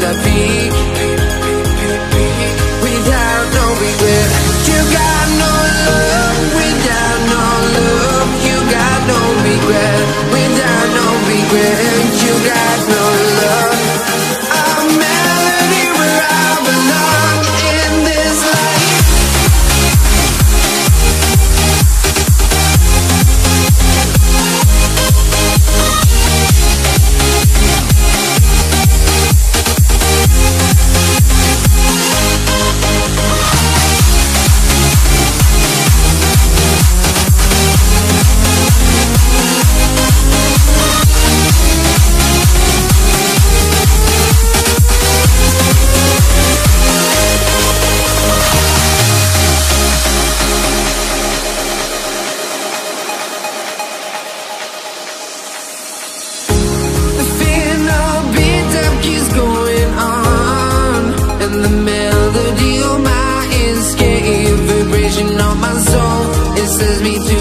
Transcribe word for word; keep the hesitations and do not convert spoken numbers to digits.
I peak without no regret. You got no love without no love. You got no regret without no regret. You got no love. A melody where I belong in this life. The melody of my escape, vibration of my soul, it sends me to